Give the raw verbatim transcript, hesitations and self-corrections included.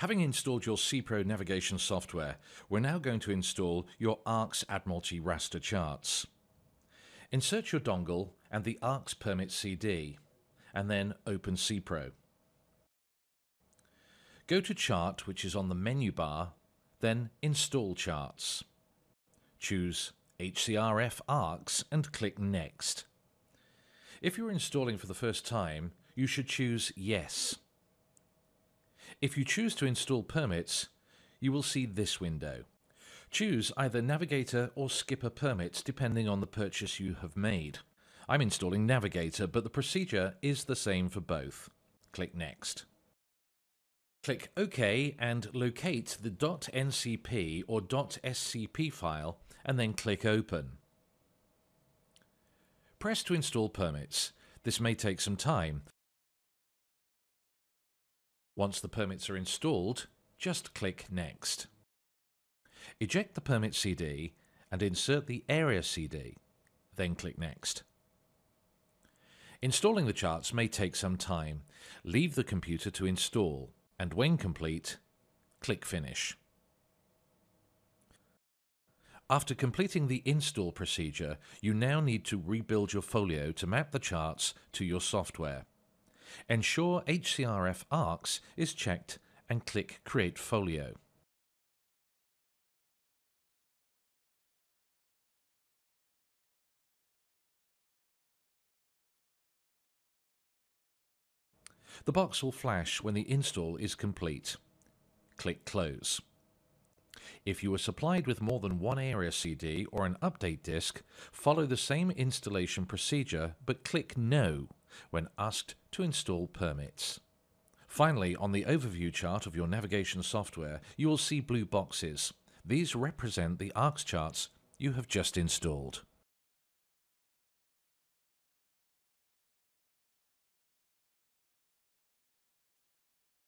Having installed your seaPro navigation software, we're now going to install your ARCS Admiralty Raster charts. Insert your dongle and the ARCS Permit C D, and then open seaPro. Go to Chart, which is on the menu bar, then Install Charts. Choose H C R F ARCS and click Next. If you're installing for the first time, you should choose Yes. If you choose to install permits, you will see this window. Choose either Navigator or Skipper permits depending on the purchase you have made. I'm installing Navigator, but the procedure is the same for both. Click Next. Click OK and locate the .ncp or .scp file and then click Open. Press to install permits. This may take some time. Once the permits are installed, just click Next. Eject the permit C D and insert the area C D, then click Next. Installing the charts may take some time. Leave the computer to install, and when complete, click Finish. After completing the install procedure, you now need to rebuild your folio to map the charts to your software. Ensure H C R F ARCS is checked and click Create Folio. The box will flash when the install is complete. Click Close. If you were supplied with more than one area C D or an update disk, follow the same installation procedure but click No when asked to install permits. Finally, on the overview chart of your navigation software, you will see blue boxes. These represent the ARCS charts you have just installed.